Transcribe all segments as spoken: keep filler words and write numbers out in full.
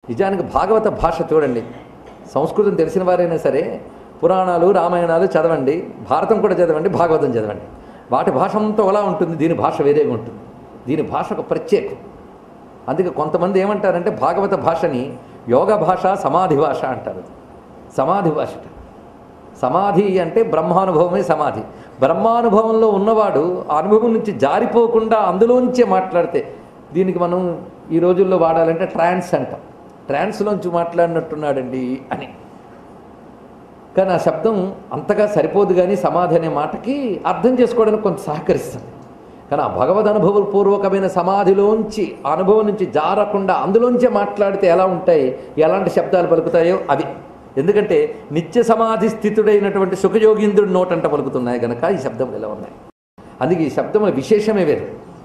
నిజానికి భాగవత భాష చూడండి, సంస్కృతం తెలిసిన వారైనా సరే పురాణాలు రామాయణాలు చదవండి, భారతం కూడా చదవండి, భాగవతం చదవండి. వాటి భాష అంతా ఎలా ఉంటుంది, దీని భాష వేరేగా ఉంటుంది. దీని భాష ఒక ప్రత్యేకం. అందుకే కొంతమంది ఏమంటారంటే భాగవత భాషని యోగ భాష, సమాధి భాష అంటారు. సమాధి భాష, సమాధి అంటే బ్రహ్మానుభవమే సమాధి. బ్రహ్మానుభవంలో ఉన్నవాడు ఆ అనుభవం నుంచి జారిపోకుండా అందులోంచే మాట్లాడితే, దీనికి మనం ఈ రోజుల్లో వాడాలంటే ట్రాన్స్ అంటాం. ట్రాన్స్లోంచి మాట్లాడినట్టున్నాడండి అని. కానీ ఆ శబ్దం అంతగా సరిపోదు, కానీ సమాధి అనే మాటకి అర్థం చేసుకోవడానికి కొంత సహకరిస్తుంది. కానీ ఆ భగవద్ అనుభవపూర్వకమైన సమాధిలోంచి ఆ అనుభవం నుంచి జారకుండా అందులోంచే మాట్లాడితే ఎలా ఉంటాయి, ఎలాంటి శబ్దాలు పలుకుతాయో అవి. ఎందుకంటే నిత్య సమాధి స్థితుడైనటువంటి సుఖయోగీంద్రుడి నోటంట పలుకుతున్నాయి కనుక ఈ శబ్దములు ఎలా ఉన్నాయి. అందుకే ఈ శబ్దముల విశేషమే వేరు.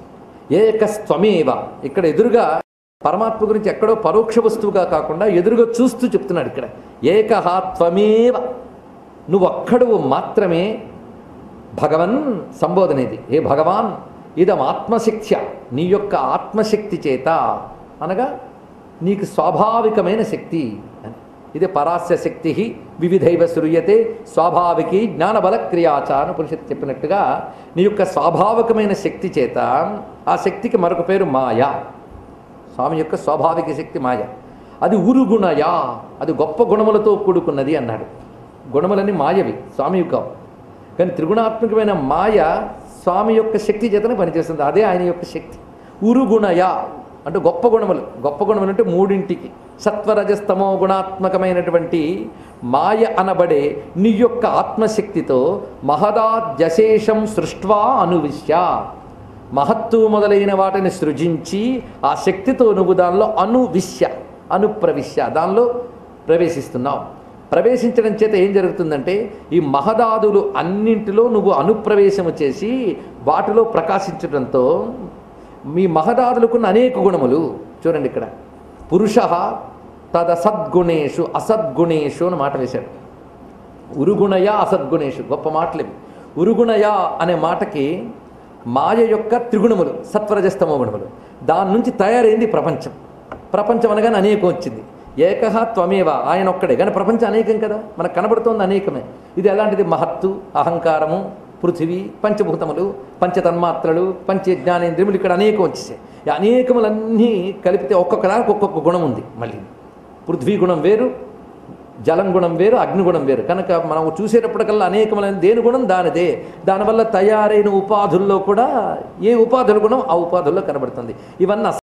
ఏకస్త్వమేవ, ఇక్కడ ఎదురుగా పరమాత్మ గురించి ఎక్కడో పరోక్ష వస్తువుగా కాకుండా ఎదురుగా చూస్తూ చెప్తున్నాడు. ఇక్కడ ఏకహ త్వమేవ, నువ్వొక్కడువు మాత్రమే భగవన్ సంబోధన. ఇది ఏ భగవాన్ ఇదం ఆత్మశక్త్య, నీ యొక్క ఆత్మశక్తి చేత, అనగా నీకు స్వాభావికమైన శక్తి అని. ఇదే పరాస్య శక్తి వివిధైవ శ్రూయతే స్వాభావికి జ్ఞానబల క్రియాచ అని పురుషత్ చెప్పినట్టుగా నీ యొక్క స్వాభావికమైన శక్తి చేత, ఆ శక్తికి మరొక పేరు మాయా. స్వామి యొక్క స్వాభావిక శక్తి మాయ. అది ఉరుగుణయా, అది గొప్ప గుణములతో కూడుకున్నది అన్నాడు. గుణములన్నీ మాయవి, స్వామి యొక్క. కానీ త్రిగుణాత్మకమైన మాయ స్వామి యొక్క శక్తి చేతనే పనిచేస్తుంది. అదే ఆయన యొక్క శక్తి. ఉరుగుణయా అంటే గొప్ప గుణములు. గొప్ప గుణములు అంటే మూడింటికి సత్వరజస్తమో గుణాత్మకమైనటువంటి మాయ అనబడే నీ యొక్క ఆత్మశక్తితో మహదాద్యశేషం సృష్ట్వా అనువిశ్య, మహత్తు మొదలైన వాటిని సృజించి ఆ శక్తితో నువ్వు దానిలో అనువిశ్య, అనుప్రవిశ్య, దానిలో ప్రవేశిస్తున్నావు. ప్రవేశించడం చేత ఏం జరుగుతుందంటే ఈ మహదాదులు అన్నింటిలో నువ్వు అనుప్రవేశము చేసి వాటిలో ప్రకాశించడంతో మీ మహదాదులకున్న అనేక గుణములు చూడండి. ఇక్కడ పురుష తదసద్గుణేషు అసద్గుణేషు అని మాట వేశాడు. ఉరుగుణయ అసద్గుణేషు, గొప్ప మాటలు. ఉరుగుణయ అనే మాటకి మాయ యొక్క త్రిగుణములు సత్వరజస్తమో గుణములు, దాని నుంచి తయారైంది ప్రపంచం. ప్రపంచం అనగానే అనేకం వచ్చింది. ఏకహ త్వమేవ, ఆయన ఒక్కడే. కానీ ప్రపంచం అనేకం కదా, మనకు కనబడుతోంది అనేకమే. ఇది ఎలాంటిది, మహత్తు, అహంకారము, పృథివీ, పంచభూతములు, పంచతన్మాత్రలు, పంచ జ్ఞానేంద్రియములు, ఇక్కడ అనేకం వచ్చేసాయి. ఈ అనేకములన్నీ కలిపితే ఒక్కొక్క దానికి ఒక్కొక్క గుణం ఉంది. మళ్ళీ పృథ్వీ గుణం వేరు, జలం గుణం వేరు, అగ్నిగుణం వేరు. కనుక మనం చూసేటప్పటికల్లా అనేకములైన దేని గుణం దానిదే. దానివల్ల తయారైన ఉపాధుల్లో కూడా ఏ ఉపాధుల గుణం ఆ ఉపాధుల్లో కనబడుతుంది. ఇవన్నీ